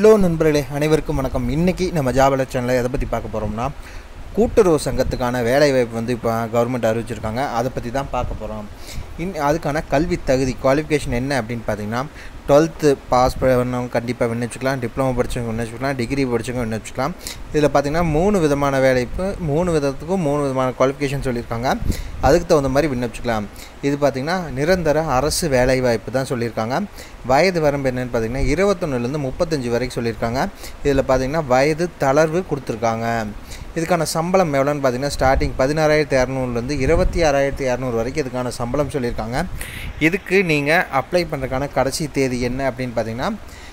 Hello நண்பர்களே, அனைவருக்கும் வணக்கம். இன்றைக்கி நம்ம ஜாப் அலர்ட் சேனலில் எதை பற்றி பார்க்க போகிறோம்னா, கூட்டுறவு சங்கத்துக்கான வேலைவாய்ப்பு வந்து இப்போ கவர்மெண்ட் அறிவிச்சிருக்காங்க. அதை பற்றி தான் பார்க்க போகிறோம். அதுக்கான கல்வி தகுதி குவாலிஃபிகேஷன் என்ன அப்படின்னு பார்த்தீங்கன்னா, 12th பாஸ் பண்ணவங்க கண்டிப்பாக விண்ணப்பிச்சுக்கலாம், டிப்ளமோ படித்தவங்க விண்ணப்பிச்சுக்கலாம், டிகிரி படித்தவங்க விண்ணப்பிச்சுக்கலாம். இதில் பார்த்திங்கன்னா 3 விதமான வேலைப்பு, 3 விதத்துக்கும் 3 விதமான குவாலிஃபிகேஷன் சொல்லியிருக்காங்க. அதுக்கு தகுந்த மாதிரி விண்ணப்பிச்சுக்கலாம். இது பார்த்திங்கன்னா நிரந்தர அரசு வேலைவாய்ப்பு தான் சொல்லியிருக்காங்க. வயது வரம்பு என்னென்னு பார்த்திங்கன்னா 21லேருந்து 35 வரைக்கும் சொல்லியிருக்காங்க. இதில் பார்த்திங்கன்னா வயது தளர்வு கொடுத்துருக்காங்க. இதுக்கான சம்பளம் எவ்வளோன்னு பார்த்திங்கன்னா ஸ்டார்டிங் 16,200லேருந்து 26,200 வரைக்கும் இதுக்கான சம்பளம் சொல்லியிருக்காங்க. இதுக்கு நீங்கள் அப்ளை பண்ணுறதுக்கான கடைசி தேதி என்ன அப்படின்னு பார்த்திங்கன்னா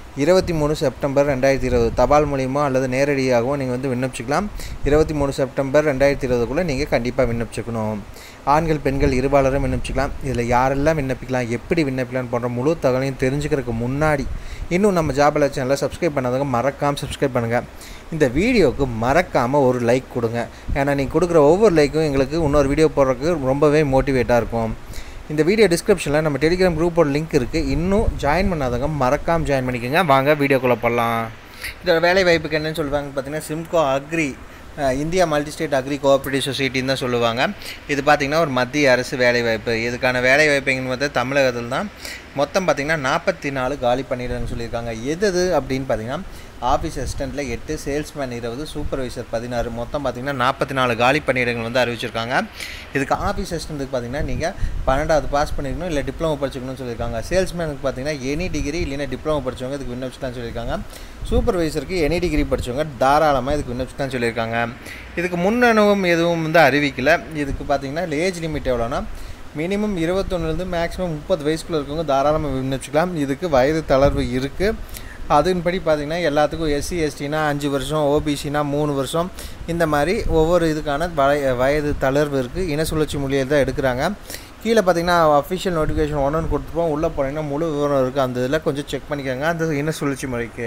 23 செப்டம்பர் 2020 தபால் மூலியமாக அல்லது நேரடியாகவும் நீங்கள் வந்து விண்ணப்பிச்சிக்கலாம். 23 செப்டம்பர் 2020க்குள்ளே நீங்கள் கண்டிப்பாக விண்ணப்பிச்சுக்கணும். ஆண்கள் பெண்கள் இருபாலரும் விண்ணப்பிச்சிக்கலாம். இதில் யாரெல்லாம் விண்ணப்பிக்கலாம், எப்படி விண்ணப்பிக்கலாம் போன்ற முழு தகவலையும் தெரிஞ்சுக்கிறதுக்கு முன்னாடி இன்னும் நம்ம ஜாப் அலர்ட் சேனலை சப்ஸ்கிரைப் பண்ணாதவங்க மறக்காமல் சப்ஸ்கிரைப் பண்ணுங்கள். இந்த வீடியோவுக்கு மறக்காமல் ஒரு லைக் கொடுங்க. ஏன்னா நீங்கள் கொடுக்குற ஒவ்வொரு லைக்கும் எங்களுக்கு இன்னொரு வீடியோ போடுறதுக்கு ரொம்பவே மோட்டிவேட்டாக இருக்கும். இந்த வீடியோ டிஸ்கிரிப்ஷனில் நம்ம டெலிகிராம் குரூப்போட லிங்க் இருக்குது. இன்னும் ஜாயின் பண்ணாதவங்க மறக்காமல் ஜாயின் பண்ணிக்கோங்க. வாங்க வீடியோக்குள்ளே போடலாம். இதோட வேலை வாய்ப்புக்கு என்னென்னு சொல்லுவாங்கன்னு பார்த்தீங்கன்னா SIMCO agri, India multi state agri cooperative சொசைட்டின்னு தான் சொல்லுவாங்க. இது பார்த்திங்கன்னா ஒரு மத்திய அரசு வேலைவாய்ப்பு. இதுக்கான வேலைவாய்ப்புங்கன்னு பார்த்தா தமிழகத்தில் தான். மொத்தம் பார்த்திங்கன்னா 44 காலி பணியிடங்கள்னு சொல்லியிருக்காங்க. எது அப்படின்னு பார்த்திங்கன்னா ஆஃபீஸ் அசிஸ்டண்ட்டில் 8, சேல்ஸ்மேன் 20, சூப்பர்வைசர் 16, மொத்தம் பார்த்திங்கன்னா 44 காலி பணியிடங்கள் வந்து அறிவிச்சிருக்காங்க. இதுக்கு ஆஃபீஸ் அசிஸ்டண்ட்டுக்கு பார்த்திங்கன்னா நீங்கள் 12வது பாஸ் பண்ணிக்கணும், இல்லை டிப்ளமோ படிச்சுக்கணும்னு சொல்லியிருக்காங்க. சேல்ஸ்மேனுக்கு பார்த்திங்கன்னா எனி டிகிரி இல்லைன்னா டிப்ளமோ படித்தவங்க இதுக்கு விண்ணப்பிச்சுக்கலாம்னு சொல்லியிருக்காங்க. சூப்பர்வைசருக்கு எனி டிகிரி படித்தவங்க தாராளமாக இதுக்கு விண்ணப்பிச்சுக்கலாம்னு சொல்லியிருக்காங்க. இதுக்கு முன்னனுவும் எதுவும் வந்து அறிவிக்கலை. இதுக்கு பார்த்திங்கன்னா ஏஜ் லிமிட் எவ்வளோனா மினிமம் 21லேருந்து மேக்ஸிமம் 30 வயசுக்குள்ளே இருக்கவங்க தாராளமாக விண்ணப்பிச்சுக்கலாம். இதுக்கு வயது தளர்வு இருக்குது. அதன்படி பார்த்திங்கன்னா எல்லாத்துக்கும் எஸ்சி எஸ்டினா 5 வருஷம், ஓபிசினா 3 வருஷம், இந்த மாதிரி ஒவ்வொரு இதுக்கான வயது தளர்வு இருக்குது. இன சுழற்சி மொழியில் தான் எடுக்கிறாங்க. கீழே பார்த்திங்கன்னா அஃபிஷியல் நோட்டிஃபிகேஷன் ஒன்று கொடுத்துருப்போம். உள்ளே போனீங்கன்னா முழு விவரம் இருக்குது. அந்த இதில் கொஞ்சம் செக் பண்ணிக்கோங்க அந்த இன சுழற்சி முறைக்கு.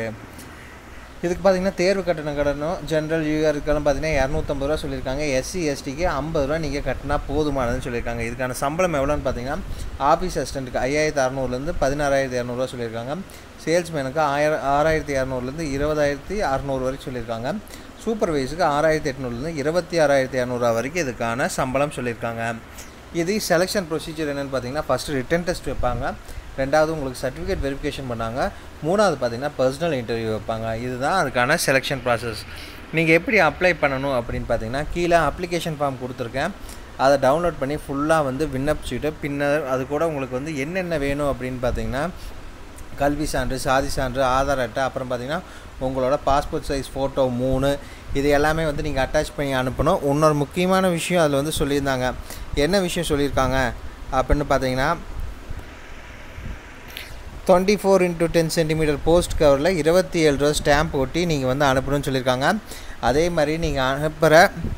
இதுக்கு பார்த்திங்கன்னா தேர்வு கட்டணம் ஜென்ரல் யூஆருக்கெல்லாம் பார்த்திங்கன்னா 250 ரூபா சொல்லியிருக்காங்க. எஸ்சி எஸ்டிக்கு 50 ரூபா நீங்கள் கட்டினா போதுமானதுன்னு சொல்லியிருக்காங்க. இதுக்கான சம்பளம் எவ்வளோன்னு பார்த்திங்கன்னா ஆஃபீஸ் அசிஸ்டண்ட்டுக்கு 5,600லேருந்து 16,200 சொல்லியிருக்காங்க. சேல்ஸ்மேனுக்கு 6,200லேருந்து 20,600 வரைக்கும் சொல்லியிருக்காங்க. சூப்பர்வைஸுக்கு 6,800லேருந்து 26,200 வரைக்கும் இதுக்கான சம்பளம் சொல்லியிருக்காங்க. இது செலெக்ஷன் ப்ரொசீஜர் என்னென்னு பார்த்தீங்கன்னா ஃபஸ்ட்டு ரிட்டன் டெஸ்ட் வைப்பாங்க, 2வது உங்களுக்கு சர்டிஃபிகேட் வெரிஃபிகேஷன் பண்ணாங்க, 3வது பார்த்திங்கன்னா பர்சனல் இன்டர்வியூ வைப்பாங்க. இதுதான் அதுக்கான செலெக்ஷன் ப்ராசஸ். நீங்கள் எப்படி அப்ளை பண்ணணும் அப்படின்னு பார்த்தீங்கன்னா கீழே அப்ளிகேஷன் ஃபார்ம் கொடுத்துருக்கேன். அதை டவுன்லோட் பண்ணி ஃபுல்லாக வந்து விண்ணப்பிச்சுட்டு பின்னர் அது கூட உங்களுக்கு வந்து என்னென்ன வேணும் அப்படின்னு பார்த்தீங்கன்னா கல்வி சான்று, சாதி சான்று, ஆதார் அட்டை, அப்புறம் பார்த்திங்கன்னா உங்களோட பாஸ்போர்ட் சைஸ் ஃபோட்டோ 3, இது எல்லாமே வந்து நீங்கள் அட்டாச் பண்ணி அனுப்பணும். இன்னொரு முக்கியமான விஷயம் அதில் வந்து சொல்லியிருந்தாங்க. என்ன விஷயம் சொல்லியிருக்காங்க அப்படின்னு பார்த்தீங்கன்னா 24x10 சென்டிமீட்டர் போஸ்ட் கவரில் 27 ரூபா ஸ்டாம்ப் ஒட்டி நீங்கள் வந்து அனுப்பணும்னு சொல்லியிருக்காங்க. அதே மாதிரி நீங்கள் அனுப்புகிற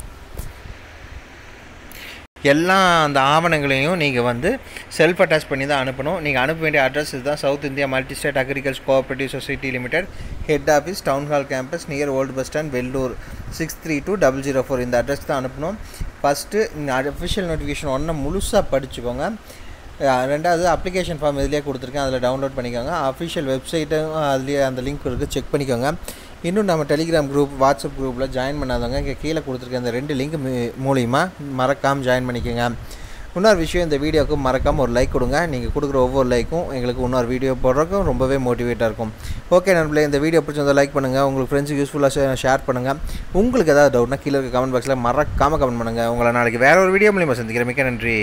எல்லா அந்த ஆவணங்களையும் நீங்கள் வந்து செல்ஃப் அட்டாச் பண்ணி தான் அனுப்பணும். நீங்கள் அனுப்ப வேண்டிய அட்ரஸ் இதுதான். South India multi state agriculture cooperative society limited, head office, town hall campus, near old bus stand, Vellore 632004. இந்த அட்ரஸ் தான் அனுப்பணும். ஃபஸ்ட்டு அஃபிஷியல் நோட்டிஃபிகேஷன் 1 முழுசாக படிச்சுக்கோங்க. 2வது அப்ளிகேஷன் ஃபார்ம் இதிலே கொடுத்துருக்கேன், அதில் டவுன்லோட் பண்ணிக்கோங்க. அஃபிஷியல் வெப்சைட்டும் அதுலேயே அந்த லிங்க் இருக்குது, செக் பண்ணிக்கோங்க. இன்னும் நம்ம டெலிகிராம் குரூப், வாட்ஸ்அப் குரூப்பில் ஜாயின் பண்ணாதவங்க இங்கே கீழே கொடுத்துருக்க அந்த 2 லிங்க் மூலிமா மறக்காமல் ஜாயின் பண்ணிக்கோங்க. இன்னொரு விஷயம், இந்த வீடியோவுக்கு மறக்காமல் ஒரு லைக் கொடுங்க. நீங்கள் கொடுக்குற ஒவ்வொரு லைக்கும் எங்களுக்கு இன்னொரு வீடியோ போடுறதுக்கும் ரொம்பவே மோட்டிவேட்டாக இருக்கும். ஓகே நண்பர்களே, இந்த வீடியோ பிடிச்சிருந்தா லைக் பண்ணுங்கள், உங்களுக்கு ஃப்ரெண்ட்ஸுக்கு யூஸ்ஃபுல்லாக ஷேர் பண்ணுங்கள். உங்களுக்கு ஏதாவது டவுட்னா கீழே இருக்க கமெண்ட் பாக்ஸில் மறக்காமல் கமெண்ட் பண்ணுங்கள். உங்களை நாளைக்கு வேறு ஒரு வீடியோ மூலிமா சந்திக்கிறேன். மிக்க நன்றி.